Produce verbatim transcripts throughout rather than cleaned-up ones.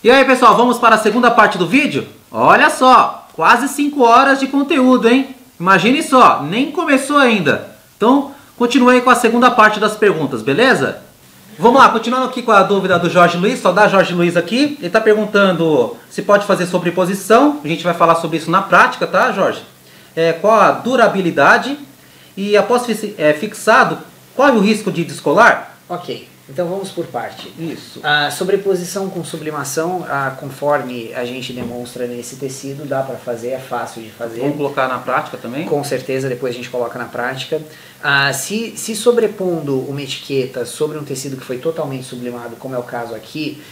E aí, pessoal, vamos para a segunda parte do vídeo? Olha só, quase cinco horas de conteúdo, hein? Imagine só, nem começou ainda. Então, continue aí com a segunda parte das perguntas, beleza? Vamos lá, continuando aqui com a dúvida do Jorge Luiz, só dá Jorge Luiz aqui. Ele está perguntando se pode fazer sobreposição. A gente vai falar sobre isso na prática, tá, Jorge? É, qual a durabilidade e após é, fixado, corre o risco de descolar? Ok. Então vamos por parte. Isso. A sobreposição com sublimação, a, conforme a gente demonstra nesse tecido, dá para fazer, é fácil de fazer. Vamos colocar na prática também? Com certeza, depois a gente coloca na prática. Ah, se, se sobrepondo uma etiqueta sobre um tecido que foi totalmente sublimado, como é o caso aqui,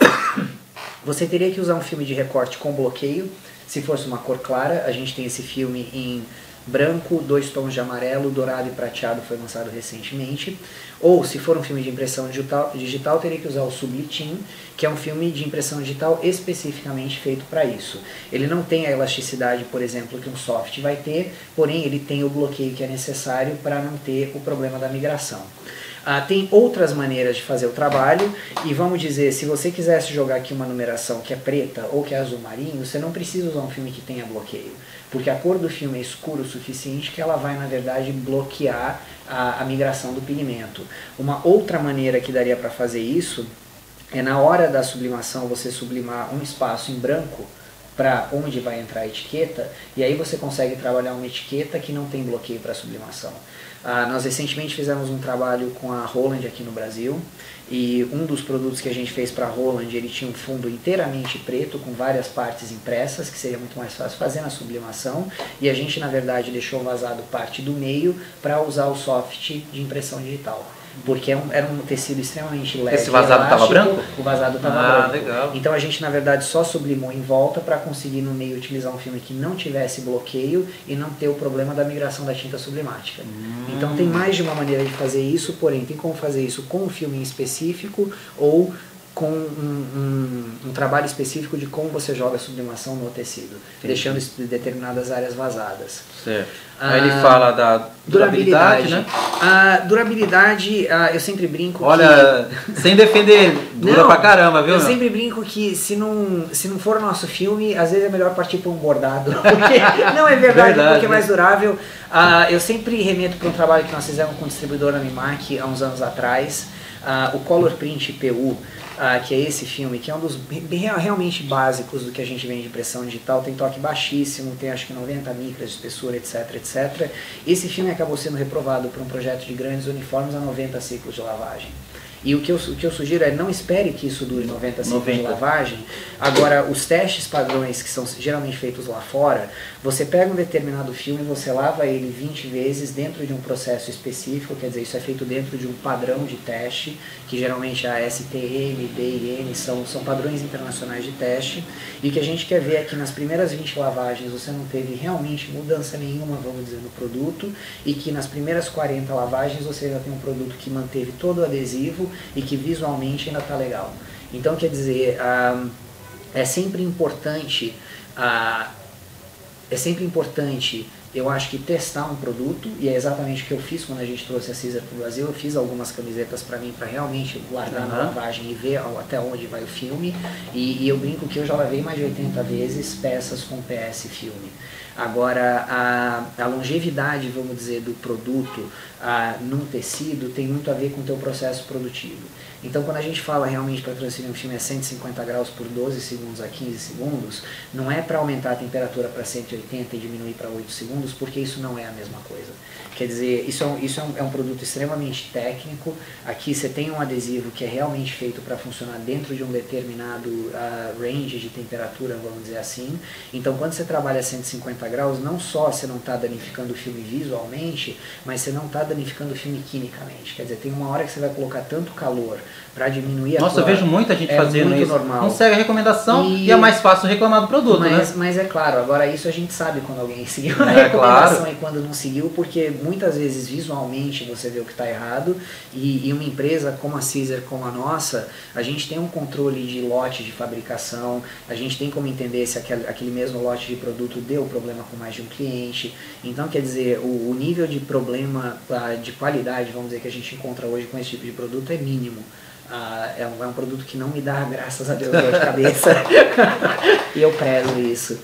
você teria que usar um filme de recorte com bloqueio. Se fosse uma cor clara, a gente tem esse filme em branco, dois tons de amarelo, dourado e prateado, foi lançado recentemente. Ou, se for um filme de impressão digital, digital teria que usar o Sublitin, que é um filme de impressão digital especificamente feito para isso. Ele não tem a elasticidade, por exemplo, que um soft vai ter, porém ele tem o bloqueio que é necessário para não ter o problema da migração. Ah, tem outras maneiras de fazer o trabalho, e vamos dizer, se você quisesse jogar aqui uma numeração que é preta ou que é azul marinho, você não precisa usar um filme que tenha bloqueio, porque a cor do filme é escura o suficiente que ela vai, na verdade, bloquear a, a migração do pigmento. Uma outra maneira que daria para fazer isso é, na hora da sublimação, você sublimar um espaço em branco para onde vai entrar a etiqueta, e aí você consegue trabalhar uma etiqueta que não tem bloqueio para sublimação. Ah, nós recentemente fizemos um trabalho com a Roland aqui no Brasil, e um dos produtos que a gente fez para a Roland, ele tinha um fundo inteiramente preto, com várias partes impressas, que seria muito mais fácil fazer na sublimação, e a gente, na verdade, deixou vazado parte do meio para usar o soft de impressão digital. Porque era um tecido extremamente leve. Esse vazado estava branco? O vazado estava ah, branco. Legal. Então a gente, na verdade, só sublimou em volta para conseguir no meio utilizar um filme que não tivesse bloqueio e não ter o problema da migração da tinta sublimática. Hum. Então tem mais de uma maneira de fazer isso, porém tem como fazer isso com um filme em específico ou com um, um, um trabalho específico de como você joga a sublimação no tecido, Entendi. deixando determinadas áreas vazadas. Certo. Aí ele fala da durabilidade, durabilidade né? A durabilidade, eu sempre brinco Olha, que... sem defender, dura não, pra caramba, viu? Eu sempre brinco que se não, se não for nosso filme, às vezes é melhor partir para um bordado. Porque, não, é verdade, verdade porque é mais durável. Uh, eu sempre remeto para um trabalho que nós fizemos com o distribuidor na Mimac há uns anos atrás, uh, o Color Print P U. Ah, que é esse filme, que é um dos realmente básicos do que a gente vende de impressão digital, tem toque baixíssimo, tem acho que noventa micras de espessura, etc, etcétera. Esse filme acabou sendo reprovado por um projeto de grandes uniformes a noventa ciclos de lavagem. E o que, eu, o que eu sugiro é não espere que isso dure noventa ciclos de lavagem. Agora, os testes padrões que são geralmente feitos lá fora, você pega um determinado filme e você lava ele vinte vezes dentro de um processo específico, quer dizer, isso é feito dentro de um padrão de teste, que geralmente a S T M, B I N são, são padrões internacionais de teste, e o que a gente quer ver é que nas primeiras vinte lavagens você não teve realmente mudança nenhuma, vamos dizer, no produto, e que nas primeiras quarenta lavagens você já tem um produto que manteve todo o adesivo e que visualmente ainda está legal. Então, quer dizer, ah, é sempre importante, ah, é sempre importante, eu acho que testar um produto, e é exatamente o que eu fiz quando a gente trouxe a Caesar para o Brasil. Eu fiz algumas camisetas para mim, para realmente guardar uhum. na lavagem e ver até onde vai o filme, e, e eu brinco que eu já lavei mais de oitenta vezes peças com P S filme. Agora, a, a longevidade, vamos dizer, do produto a, num tecido tem muito a ver com o teu processo produtivo. Então, quando a gente fala realmente para transferir um filme a cento e cinquenta graus por doze segundos a quinze segundos, não é para aumentar a temperatura para cento e oitenta e diminuir para oito segundos, porque isso não é a mesma coisa. Quer dizer, isso é um, isso é um, é um produto extremamente técnico. Aqui você tem um adesivo que é realmente feito para funcionar dentro de um determinado uh, range de temperatura, vamos dizer assim. Então, quando você trabalha a cento e cinquenta graus, não só você não está danificando o filme visualmente, mas você não está danificando o filme quimicamente. Quer dizer, tem uma hora que você vai colocar tanto calor para diminuir a Nossa, tua... eu vejo muita gente é fazendo muito isso. Normal. Não segue a recomendação e... e é mais fácil reclamar do produto, mas, né? Mas é claro, agora isso a gente sabe quando alguém seguiu a é, recomendação claro. e quando não seguiu, porque muitas vezes visualmente você vê o que está errado, e, e uma empresa como a Caesar, como a nossa, a gente tem um controle de lote de fabricação, a gente tem como entender se aquele, aquele mesmo lote de produto deu problema com mais de um cliente. Então, quer dizer, o, o nível de problema de qualidade, vamos dizer, que a gente encontra hoje com esse tipo de produto é mínimo. Ah, é, um, é um produto que não me dá, graças a Deus, dor de cabeça. E eu prezo isso.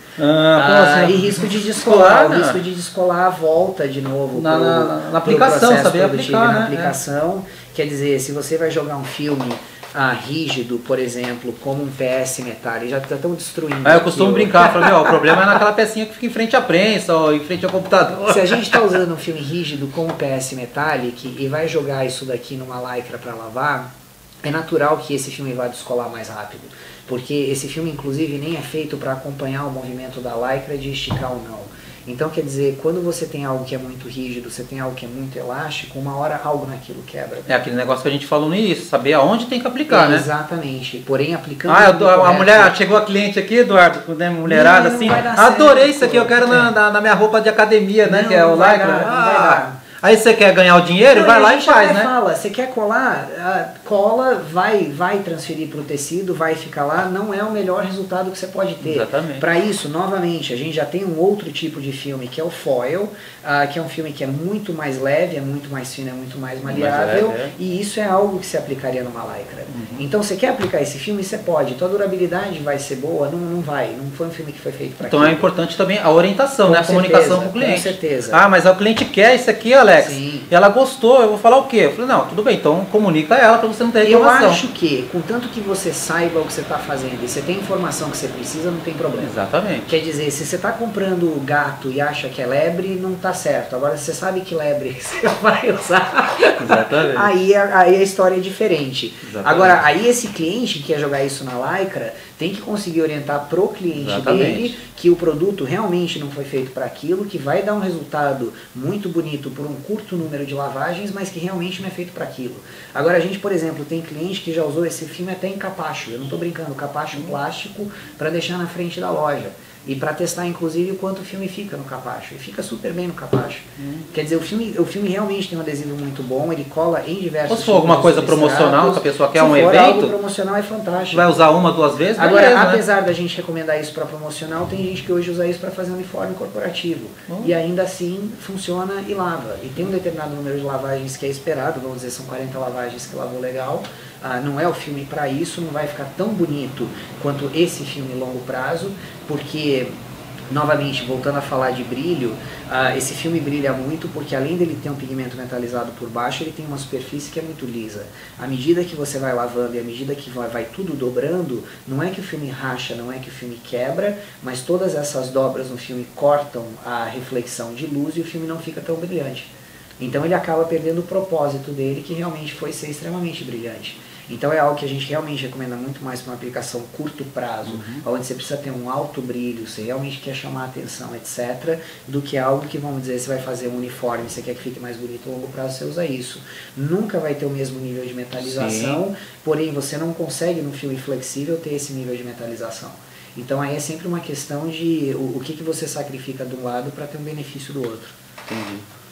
Ah, ah, e risco de descolar, o risco de descolar a volta de novo na, pro, na, na aplicação, saber aplicar, na né? aplicação. É. Quer dizer, se você vai jogar um filme ah, rígido, por exemplo, como um P S Metallic, já estão destruindo. Ah, eu costumo brincar, falo, meu, o problema é naquela pecinha que fica em frente à prensa ou em frente ao computador. Se a gente está usando um filme rígido como o P S Metallic e vai jogar isso daqui numa lycra para lavar, é natural que esse filme vá descolar mais rápido, porque esse filme inclusive nem é feito para acompanhar o movimento da lycra de esticar ou não. Então quer dizer, quando você tem algo que é muito rígido, você tem algo que é muito elástico, uma hora algo naquilo quebra. É aquele negócio que a gente falou no início, saber aonde tem que aplicar, é, né? Exatamente, porém aplicando... Ah, eu tô, a mulher, chegou a cliente aqui, Eduardo, né, mulherada, não, assim, adorei certo, isso aqui, eu quero é. na, na, na minha roupa de academia, né, não, que é o lycra. Não vai dar. Aí você quer ganhar o dinheiro, não, vai lá e faz, né? Fala, você quer colar, cola, vai, vai transferir para o tecido, vai ficar lá, não é o melhor resultado que você pode ter. Exatamente. Para isso, novamente, a gente já tem um outro tipo de filme que é o foil, uh, que é um filme que é muito mais leve, é muito mais fino, é muito mais maleável, mais leve, é. E isso é algo que se aplicaria numa lycra. Uhum. Então, você quer aplicar esse filme, você pode. Tua durabilidade vai ser boa? Não, não vai. Não foi um filme que foi feito para Então aquilo. É importante também a orientação, com né? A certeza, comunicação com o cliente. Com certeza. Ah, mas o cliente quer isso aqui, ó. Alex, sim. E ela gostou, eu vou falar o quê? Eu falei, não, tudo bem, então comunica ela para você não ter reclamação. Eu acho que, contanto que você saiba o que você está fazendo e você tem a informação que você precisa, não tem problema. Exatamente. Quer dizer, se você está comprando gato e acha que é lebre, não está certo. Agora, se você sabe que lebre você vai usar, exatamente. aí, a, aí a história é diferente. Exatamente. Agora, aí esse cliente que quer jogar isso na lycra, tem que conseguir orientar pro cliente exatamente. Dele que o produto realmente não foi feito para aquilo, que vai dar um resultado muito bonito por um curto número de lavagens, mas que realmente não é feito para aquilo. Agora a gente, por exemplo, tem cliente que já usou esse filme até em capacho, eu não estou brincando, capacho uhum. plástico para deixar na frente da loja. E para testar, inclusive, o quanto o filme fica no capacho. E fica super bem no capacho. Hum. Quer dizer, o filme, o filme realmente tem um adesivo muito bom, ele cola em diversos... Ou se for alguma coisa promocional, que a pessoa quer um evento... Se for algo promocional, é fantástico. Vai usar uma, duas vezes, agora, beleza, apesar né? da gente recomendar isso para promocional, tem gente que hoje usa isso para fazer um uniforme corporativo. Hum. E ainda assim, funciona e lava. E tem um determinado número de lavagens que é esperado, vamos dizer, são quarenta lavagens que lavou legal. Ah, não é o filme para isso, não vai ficar tão bonito quanto esse filme longo prazo, porque... Novamente, voltando a falar de brilho, uh, esse filme brilha muito porque além dele ter um pigmento metalizado por baixo, ele tem uma superfície que é muito lisa. À medida que você vai lavando e à medida que vai, vai tudo dobrando, não é que o filme racha, não é que o filme quebra, mas todas essas dobras no filme cortam a reflexão de luz e o filme não fica tão brilhante. Então ele acaba perdendo o propósito dele, que realmente foi ser extremamente brilhante. Então é algo que a gente realmente recomenda muito mais para uma aplicação curto prazo, uhum. onde você precisa ter um alto brilho, você realmente quer chamar a atenção, etcétera, do que algo que, vamos dizer, você vai fazer um uniforme, você quer que fique mais bonito a longo prazo, você usa isso. Nunca vai ter o mesmo nível de metalização, sim. Porém você não consegue no filme flexível ter esse nível de metalização. Então aí é sempre uma questão de o, o que, que você sacrifica de um lado para ter um benefício do outro. Entendi.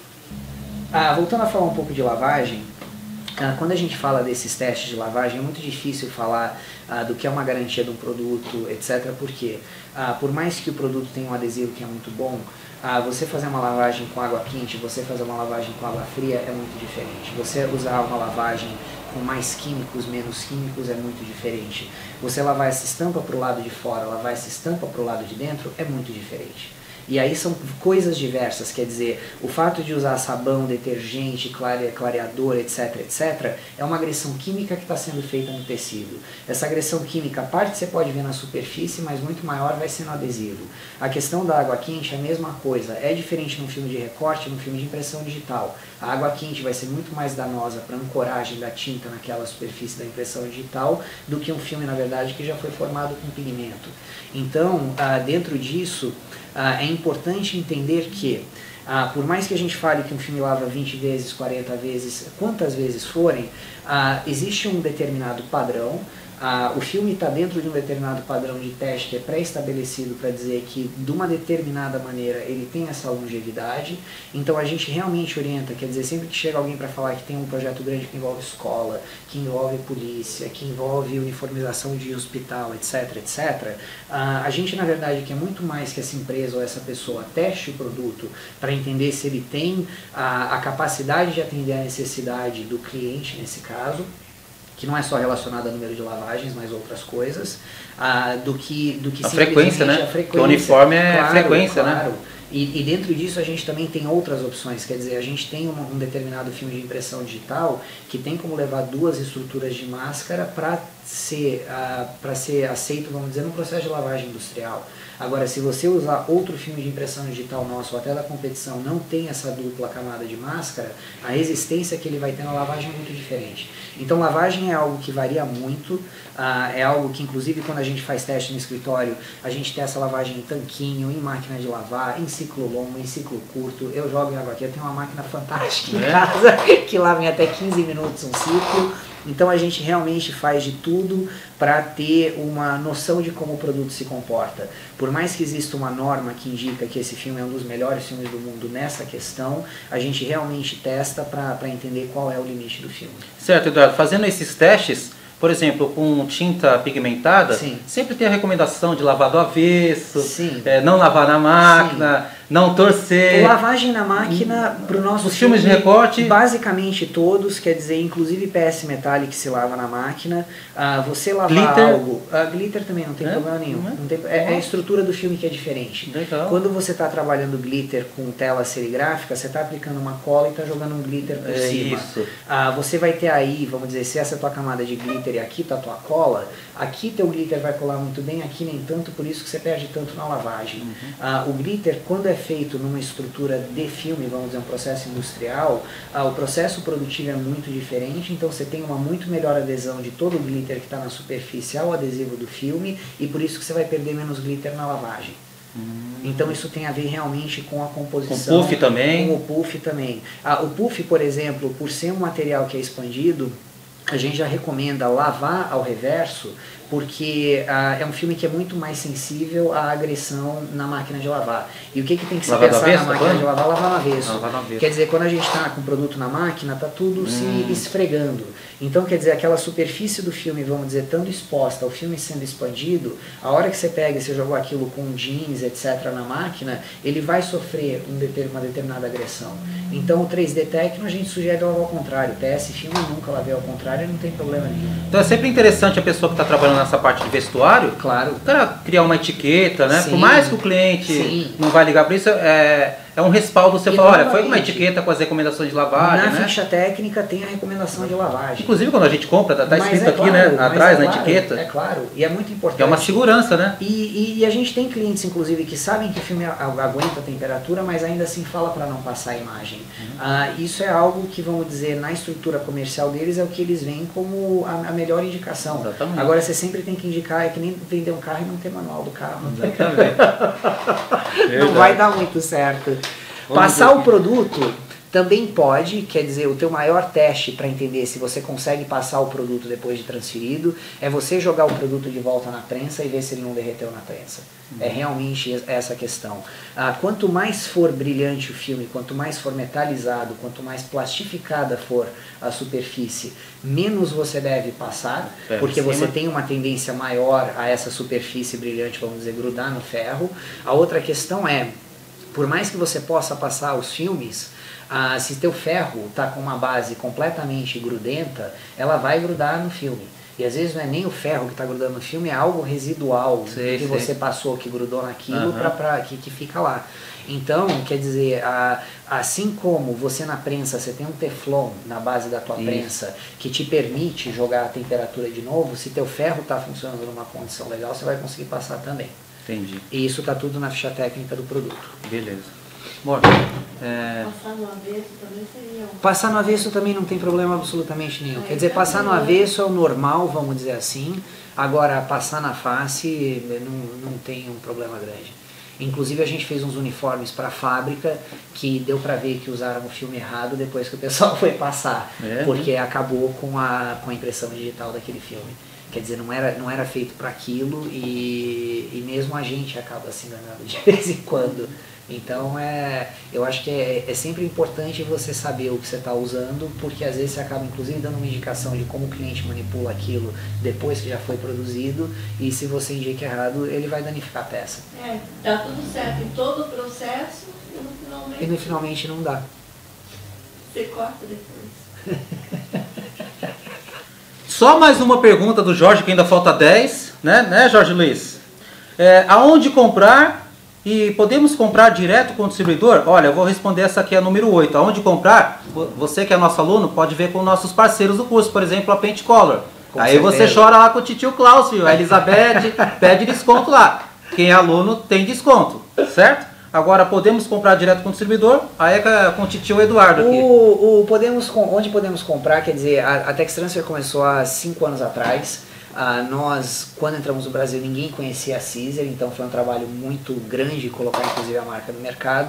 Ah, voltando a falar um pouco de lavagem, quando a gente fala desses testes de lavagem, é muito difícil falar ah, do que é uma garantia de um produto, etcétera. Porque ah, por mais que o produto tenha um adesivo que é muito bom, ah, você fazer uma lavagem com água quente, você fazer uma lavagem com água fria é muito diferente. Você usar uma lavagem com mais químicos, menos químicos é muito diferente. Você lavar essa estampa para o lado de fora, lavar essa estampa para o lado de dentro é muito diferente. E aí são coisas diversas, quer dizer, o fato de usar sabão, detergente, clare, clareador, etc, etcétera, é uma agressão química que está sendo feita no tecido. Essa agressão química, a parte você pode ver na superfície, mas muito maior vai ser no adesivo. A questão da água quente é a mesma coisa, é diferente num filme de recorte, num filme de impressão digital. A água quente vai ser muito mais danosa para a ancoragem da tinta naquela superfície da impressão digital do que um filme, na verdade, que já foi formado com pigmento. Então, ah, dentro disso, ah, é importante entender que, ah, por mais que a gente fale que um filme lava vinte vezes, quarenta vezes, quantas vezes forem, ah, existe um determinado padrão. Ah, o filme está dentro de um determinado padrão de teste que é pré-estabelecido para dizer que de uma determinada maneira ele tem essa longevidade. Então a gente realmente orienta, quer dizer, sempre que chega alguém para falar que tem um projeto grande que envolve escola, que envolve polícia, que envolve uniformização de hospital, etc, etcétera, ah, a gente na verdade quer muito mais que essa empresa ou essa pessoa teste o produto para entender se ele tem a, a capacidade de atender a necessidade do cliente nesse caso. que não é só relacionada ao número de lavagens, mas outras coisas, ah, do que, do que a frequência, né? A frequência. Porque o uniforme é claro, frequência, claro. né? E, e dentro disso a gente também tem outras opções, quer dizer, a gente tem uma, um determinado filme de impressão digital que tem como levar duas estruturas de máscara para ser, uh, para ser aceito, vamos dizer, num processo de lavagem industrial. Agora, se você usar outro filme de impressão digital nosso ou até da competição, não tem essa dupla camada de máscara, a resistência que ele vai ter na lavagem é muito diferente. Então, lavagem é algo que varia muito, uh, é algo que, inclusive, quando a gente faz teste no escritório, a gente testa lavagem em tanquinho, em máquina de lavar, em ciclo longo, em ciclo curto. Eu jogo em água aqui, eu tenho uma máquina fantástica em é. casa, que lava em até quinze minutos um ciclo. Então a gente realmente faz de tudo para ter uma noção de como o produto se comporta. Por mais que exista uma norma que indica que esse filme é um dos melhores filmes do mundo nessa questão, a gente realmente testa para entender qual é o limite do filme. Certo, Eduardo. Fazendo esses testes, por exemplo, com tinta pigmentada, Sim. sempre tem a recomendação de lavar do avesso, é, não lavar na máquina, Sim. não torcer. Lavagem na máquina, para o nosso Os filmes de recorte? Basicamente todos, quer dizer, inclusive P S Metallic se lava na máquina. Uh, você lavar glitter? algo... Uh, glitter também não tem é? problema nenhum. Não é? Não tem, é, é a estrutura do filme que é diferente. Legal. Quando você está trabalhando glitter com tela serigráfica, você está aplicando uma cola e está jogando um glitter por é cima. Isso. Uh, você vai ter aí, vamos dizer, se essa é a tua camada de glitter e aqui está a tua cola, aqui teu glitter vai colar muito bem, aqui nem tanto, por isso que você perde tanto na lavagem. Uhum. Uh, o glitter, quando é feito numa estrutura de filme, vamos dizer, um processo industrial, uh, o processo produtivo é muito diferente, então você tem uma muito melhor adesão de todo o glitter que está na superfície ao adesivo do filme, e por isso que você vai perder menos glitter na lavagem. Hum. Então isso tem a ver realmente com a composição. Com o puff também? Com o puff também. Ah, o puff, por exemplo, por ser um material que é expandido, a gente já recomenda lavar ao reverso, porque ah, é um filme que é muito mais sensível à agressão na máquina de lavar. E o que, que tem que se lavar pensar avesso, na máquina tá de lavar? Lavar no avesso. Lavar no avesso. Quer dizer, quando a gente está com o produto na máquina, está tudo hum. se esfregando. Então, quer dizer, aquela superfície do filme, vamos dizer, estando exposta, o filme sendo expandido, a hora que você pega e você jogou aquilo com jeans, etcétera, na máquina, ele vai sofrer um deter, uma determinada agressão. Então, o três D Tecno a gente sugere lavar ao contrário. P S Filme nunca lavei ao contrário, não tem problema nenhum. Então é sempre interessante a pessoa que está trabalhando nessa parte de vestuário, claro, o cara criar uma etiqueta, né? Sim. Por mais que o cliente Sim. não vai ligar para isso, é, é um respaldo você E falar, olha, foi uma etiqueta com as recomendações de lavagem, na né? ficha técnica tem a recomendação de lavagem. Inclusive quando a gente compra, está escrito é aqui, claro, né? Atrás, é na claro, etiqueta. É claro, e é muito importante. É uma segurança, né? E, e, e a gente tem clientes, inclusive, que sabem que o filme aguenta a temperatura, mas ainda assim fala para não passar a imagem. Uhum. Ah, isso é algo que, vamos dizer, na estrutura comercial deles é o que eles veem como a, a melhor indicação. Exatamente. Agora você sempre tem que indicar, é que nem vender um carro e não ter manual do carro. Exatamente. Não vai dar muito certo. Vamos Passar ver. o produto também pode, quer dizer, o teu maior teste para entender se você consegue passar o produto depois de transferido é você jogar o produto de volta na prensa e ver se ele não derreteu na prensa. Uhum. É realmente essa a questão. Ah, quanto mais for brilhante o filme, quanto mais for metalizado, quanto mais plastificada for a superfície, menos você deve passar, ferro porque você cima. tem uma tendência maior a essa superfície brilhante, vamos dizer, grudar no ferro. A outra questão é, por mais que você possa passar os filmes, ah, se teu ferro está com uma base completamente grudenta, ela vai grudar no filme. E às vezes não é nem o ferro que está grudando no filme, é algo residual sei, que sei. você passou, que grudou naquilo, Uhum. pra, pra, que, que fica lá. Então, quer dizer, a, assim como você na prensa, você tem um teflon na base da tua Isso. prensa que te permite jogar a temperatura de novo, se teu ferro está funcionando numa condição legal, você vai conseguir passar também. Entendi. E isso está tudo na ficha técnica do produto. Beleza. Bom, é... Passar no avesso também seria um... Passar no avesso também não tem problema absolutamente nenhum. Quer dizer, passar no avesso é o normal, vamos dizer assim. Agora, passar na face não, não tem um problema grande. Inclusive, a gente fez uns uniformes para a fábrica que deu para ver que usaram o filme errado depois que o pessoal foi passar. É, porque né? acabou com a, com a impressão digital daquele filme. Quer dizer, não era, não era feito para aquilo e, e mesmo a gente acaba se enganando de vez em quando. Então, é, eu acho que é, é sempre importante você saber o que você está usando, porque às vezes você acaba inclusive dando uma indicação de como o cliente manipula aquilo depois que já foi produzido, e se você indica errado, ele vai danificar a peça. É, tá tudo certo em todo o processo e no finalmente... E no finalmente não dá. Você corta depois. Só mais uma pergunta do Jorge, que ainda falta dez, né, né Jorge Luiz? É, aonde comprar e podemos comprar direto com o distribuidor? Olha, eu vou responder essa aqui, a número oito. Aonde comprar? Você que é nosso aluno pode ver com nossos parceiros do curso, por exemplo, a Paint Color. Com Aí certeza. Você chora lá com o titio Klaus, filho. A Elizabeth pede desconto lá. Quem é aluno tem desconto, certo? Agora, podemos comprar direto com o distribuidor? Aí é com o titio Eduardo aqui. O, o podemos, onde podemos comprar, quer dizer, a, a Tex Transfer começou há cinco anos atrás. Uh, nós, quando entramos no Brasil, ninguém conhecia a Caesar, então foi um trabalho muito grande colocar inclusive a marca no mercado.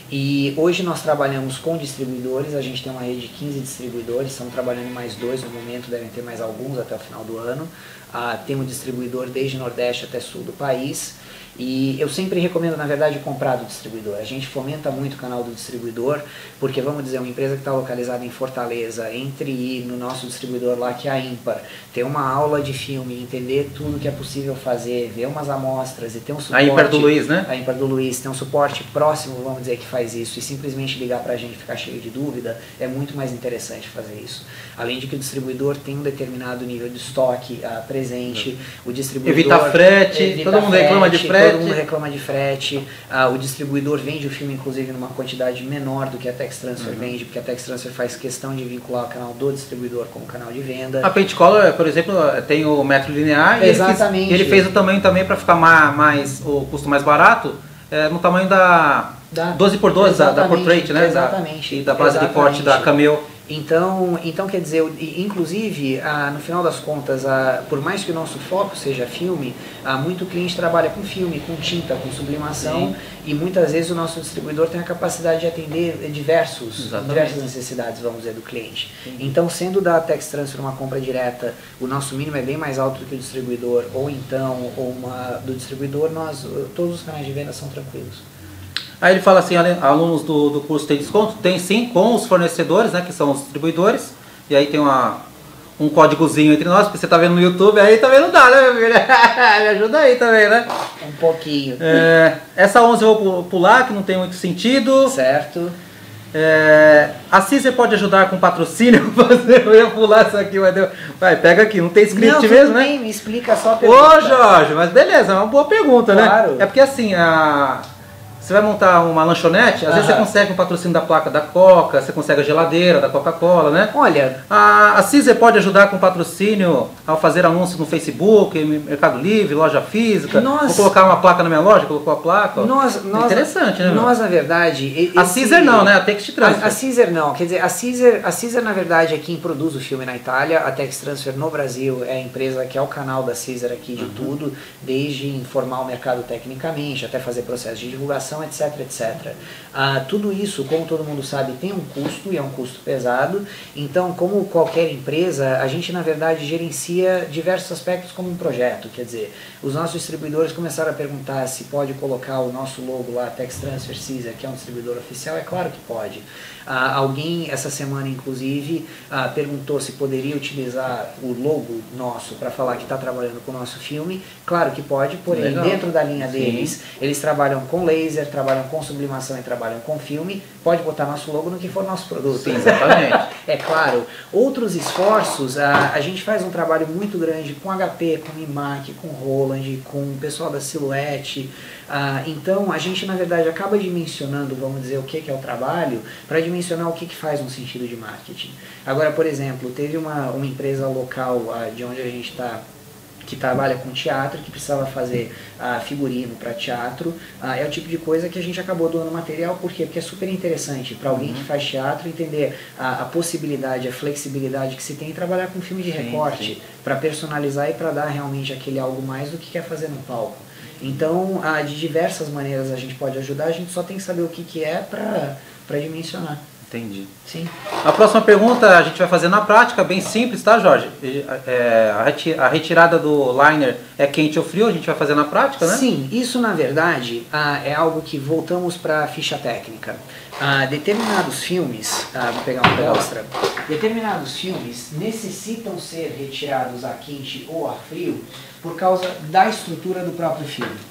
E hoje nós trabalhamos com distribuidores, a gente tem uma rede de quinze distribuidores, estamos trabalhando em mais dois no momento, devem ter mais alguns até o final do ano. Uh, temos distribuidor desde Nordeste até Sul do país. E eu sempre recomendo, na verdade, comprar do distribuidor. A gente fomenta muito o canal do distribuidor, porque, vamos dizer, uma empresa que está localizada em Fortaleza, entre ir no nosso distribuidor lá, que é a Ímpar, ter uma aula de filme, entender tudo que é possível fazer, ver umas amostras e ter um suporte... A Ímpar do Luiz, né? A Ímpar do Luiz, ter um suporte próximo, vamos dizer, que faz isso, e simplesmente ligar para a gente e ficar cheio de dúvida, é muito mais interessante fazer isso. Além de que o distribuidor tem um determinado nível de estoque uh, presente, o distribuidor... Evita frete, evita todo mundo frete, reclama de frete. Todo mundo reclama de frete, ah, o distribuidor vende o filme inclusive numa quantidade menor do que a Tex Transfer uhum. vende, porque a Tex Transfer faz questão de vincular o canal do distribuidor com o canal de venda. A Paint Color, por exemplo, tem o metro linear. Exatamente. E ele, fez, ele fez o tamanho também para ficar mais, mais, o custo mais barato, é, no tamanho da, da doze por doze, da, da Portrait, né? Exatamente. Da, e da base exatamente. de corte da Camel. Então, então, quer dizer, inclusive, ah, no final das contas, ah, por mais que o nosso foco seja filme, ah, muito cliente trabalha com filme, com tinta, com sublimação. Sim. E muitas vezes o nosso distribuidor tem a capacidade de atender diversos, diversas necessidades, vamos dizer, do cliente. Sim. Então, sendo da Tex Transfer uma compra direta, o nosso mínimo é bem mais alto do que o distribuidor, ou então, ou uma do distribuidor, nós, todos os canais de venda são tranquilos. Aí ele fala assim, alunos do, do curso tem desconto? Tem sim, com os fornecedores, né, que são os distribuidores. E aí tem uma, um códigozinho entre nós, porque você tá vendo no YouTube, aí também não dá, né, meu filho? Me ajuda aí também, né? Um pouquinho. É, essa onze eu vou pular, que não tem muito sentido. Certo. É, a Caesar pode ajudar com patrocínio? Eu ia pular isso aqui, mas deu... Vai, pega aqui, não tem script não, mesmo, bem, né? Me explica só a pergunta. Ô, Jorge, mas beleza, é uma boa pergunta, claro. Né? É porque assim, a... Você vai montar uma lanchonete, às Aham. vezes você consegue um patrocínio da placa da Coca, você consegue a geladeira da Coca-Cola, né? Olha... A, a Caesar pode ajudar com patrocínio ao fazer anúncios no Facebook, Mercado Livre, loja física. Nós, Vou colocar uma placa na minha loja, colocou a placa. Nós, nós, interessante, né? Nós, na verdade... Esse, a Caesar não, né? A Tex Transfer. A, a Caesar não. Quer dizer, a Caesar, a Caesar, na verdade, é quem produz o filme na Itália. A Tex Transfer no Brasil é a empresa que é o canal da Caesar aqui de uhum. tudo, desde informar o mercado tecnicamente, até fazer processo de divulgação, etc, etcétera. Ah, tudo isso, como todo mundo sabe, tem um custo e é um custo pesado. Então, como qualquer empresa, a gente na verdade gerencia diversos aspectos como um projeto. Quer dizer, os nossos distribuidores começaram a perguntar se pode colocar o nosso logo lá, Tex Transfer Caesar, que é um distribuidor oficial. É claro que pode. Ah, alguém essa semana inclusive ah, perguntou se poderia utilizar o logo nosso para falar que está trabalhando com o nosso filme. Claro que pode, porém Legal. dentro da linha deles, Sim. eles trabalham com laser, trabalham com sublimação e trabalham com filme. Pode botar nosso logo no que for nosso produto. Sim, exatamente. É claro. Outros esforços, a, a gente faz um trabalho muito grande com H P, com IMAC, com Roland, com o pessoal da Silhouette. Ah, então a gente na verdade acaba dimensionando, vamos dizer, o que, que é o trabalho, para dimensionar o que, que faz no sentido de marketing. Agora, por exemplo, teve uma, uma empresa local ah, de onde a gente está, que trabalha com teatro, que precisava fazer ah, figurino para teatro. Ah, é o tipo de coisa que a gente acabou doando material. Por quê? Porque é super interessante para alguém uhum. que faz teatro entender a, a possibilidade, a flexibilidade que se tem em trabalhar com filme de sim, recorte, para personalizar e para dar realmente aquele algo mais do que quer fazer no palco. Então, ah, de diversas maneiras a gente pode ajudar, a gente só tem que saber o que, que é para dimensionar. Entendi. Sim. A próxima pergunta a gente vai fazer na prática, bem simples, tá, Jorge? É, a retirada do liner é quente ou frio, a gente vai fazer na prática, né? Sim, isso na verdade ah, é algo que voltamos para a ficha técnica. Ah, determinados filmes, ah, vou pegar uma amostra, determinados filmes necessitam ser retirados a quente ou a frio por causa da estrutura do próprio filme.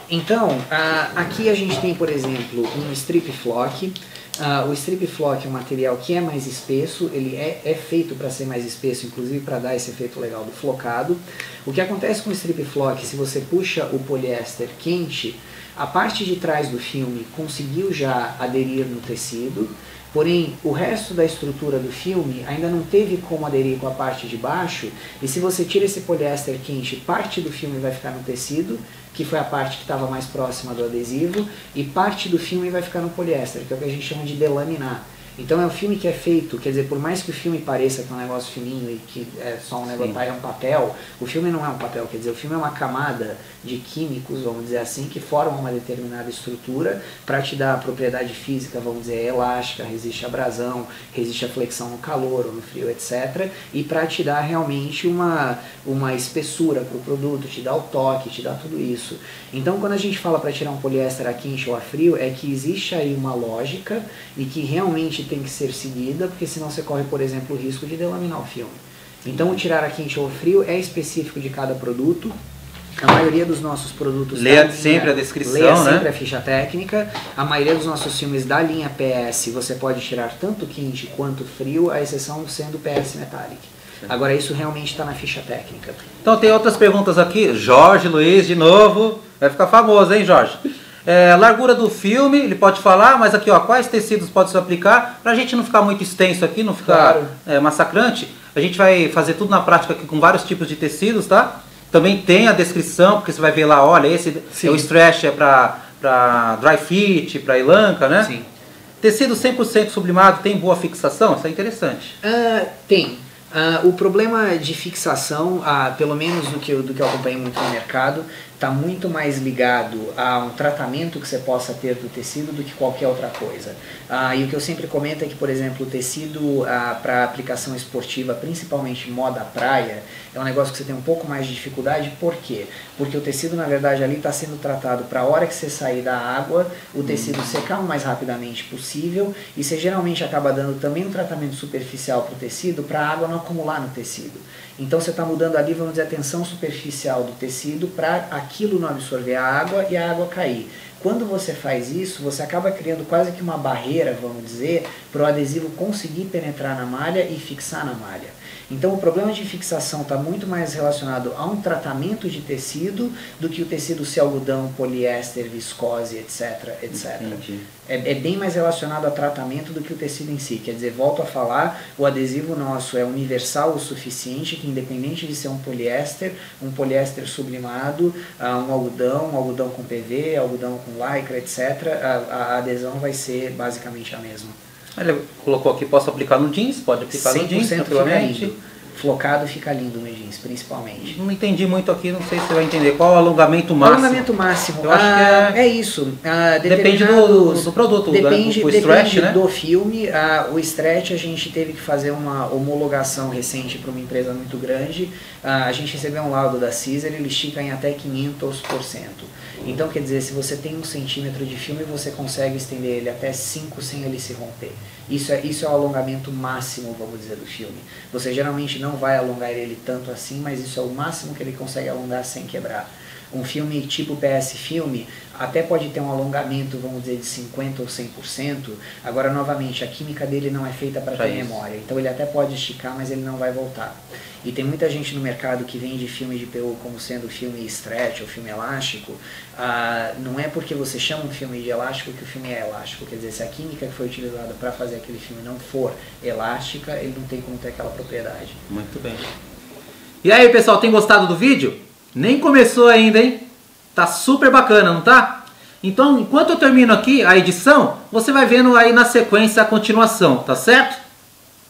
Então, ah, aqui a gente tem, por exemplo, um strip flock. Ah, o strip flock é um material que é mais espesso, ele é, é feito para ser mais espesso, inclusive para dar esse efeito legal do flocado. O que acontece com o strip flock, se você puxa o poliéster quente, a parte de trás do filme conseguiu já aderir no tecido, porém o resto da estrutura do filme ainda não teve como aderir com a parte de baixo, e se você tira esse poliéster quente, parte do filme vai ficar no tecido, que foi a parte que estava mais próxima do adesivo, e parte do filme vai ficar no poliéster, que é o que a gente chama de delaminar. Então é um filme que é feito, quer dizer, por mais que o filme pareça que é um negócio fininho e que é só um negócio, é um papel, o filme não é um papel, quer dizer, o filme é uma camada de químicos, vamos dizer assim, que formam uma determinada estrutura para te dar a propriedade física, vamos dizer, elástica, resiste à abrasão, resiste à flexão no calor ou no frio, etcétera. E para te dar realmente uma, uma espessura para o produto, te dar o toque, te dar tudo isso. Então quando a gente fala para tirar um poliéster a quente ou a frio, é que existe aí uma lógica e que realmente tem que ser seguida, porque senão você corre, por exemplo, o risco de delaminar o filme. Então o tirar a quente ou frio é específico de cada produto. A maioria dos nossos produtos... Leia sempre a descrição, leia né? sempre a ficha técnica. A maioria dos nossos filmes da linha P S você pode tirar tanto quente quanto frio, a exceção sendo o P S Metallic. Agora isso realmente está na ficha técnica. Então tem outras perguntas aqui. Jorge Luiz de novo. Vai ficar famoso, hein, Jorge? É, largura do filme, ele pode falar, mas aqui ó, quais tecidos pode se aplicar? Pra gente não ficar muito extenso aqui, não ficar claro. é, massacrante, a gente vai fazer tudo na prática aqui com vários tipos de tecidos, tá? Também tem a descrição, porque você vai ver lá, olha, esse é o stretch é pra, pra dry fit, pra elanca, né? Sim. Tecido cem por cento sublimado tem boa fixação? Isso é interessante. Uh, tem. Uh, o problema de fixação, uh, pelo menos do que, eu, do que eu acompanhei muito no mercado, está muito mais ligado a um tratamento que você possa ter do tecido do que qualquer outra coisa. Ah, e o que eu sempre comento é que, por exemplo, o tecido ah, para aplicação esportiva, principalmente moda praia, é um negócio que você tem um pouco mais de dificuldade. Por quê? Porque o tecido, na verdade, ali está sendo tratado para a hora que você sair da água, o tecido secar o mais rapidamente possível, e você geralmente acaba dando também um tratamento superficial para o tecido, para a água não acumular no tecido. Então você está mudando ali, vamos dizer, a tensão superficial do tecido para aquilo não absorver a água e a água cair. Quando você faz isso, você acaba criando quase que uma barreira, vamos dizer, para o adesivo conseguir penetrar na malha e fixar na malha. Então o problema de fixação está muito mais relacionado a um tratamento de tecido do que o tecido ser algodão, poliéster, viscose, etc, etcétera. É, é bem mais relacionado a tratamento do que o tecido em si. Quer dizer, volto a falar, o adesivo nosso é universal o suficiente que, independente de ser um poliéster, um poliéster sublimado, um algodão, um algodão com P V, algodão com lycra, etcétera, a, a adesão vai ser basicamente a mesma. Ele colocou aqui, posso aplicar no jeans? Pode aplicar no jeans, tranquilamente. Flocado fica lindo no jeans, principalmente. Não entendi muito aqui, não sei se você vai entender. Qual é o alongamento máximo? O alongamento máximo, eu acho ah, que é... é isso. Ah, depende do, do produto, depende, o, o stretch, stretch, né? do filme. Ah, o stretch a gente teve que fazer uma homologação recente para uma empresa muito grande. Ah, a gente recebeu um laudo da Caesar, ele estica em até quinhentos por cento. Então, quer dizer, se você tem um centímetro de filme, você consegue estender ele até cinco sem ele se romper. Isso é, isso é o alongamento máximo, vamos dizer, do filme. Você geralmente não vai alongar ele tanto assim, mas isso é o máximo que ele consegue alongar sem quebrar. Um filme tipo P S Filme até pode ter um alongamento, vamos dizer, de cinquenta por cento ou cem por cento. Agora, novamente, a química dele não é feita para ter memória. Então ele até pode esticar, mas ele não vai voltar. E tem muita gente no mercado que vende filme de P U como sendo filme stretch ou filme elástico. Ah, não é porque você chama um filme de elástico que o filme é elástico. Quer dizer, se a química que foi utilizada para fazer aquele filme não for elástica, ele não tem como ter aquela propriedade. Muito bem. E aí, pessoal, tem gostado do vídeo? Nem começou ainda, hein? Tá super bacana, não tá? Então, enquanto eu termino aqui a edição, você vai vendo aí na sequência a continuação, tá certo?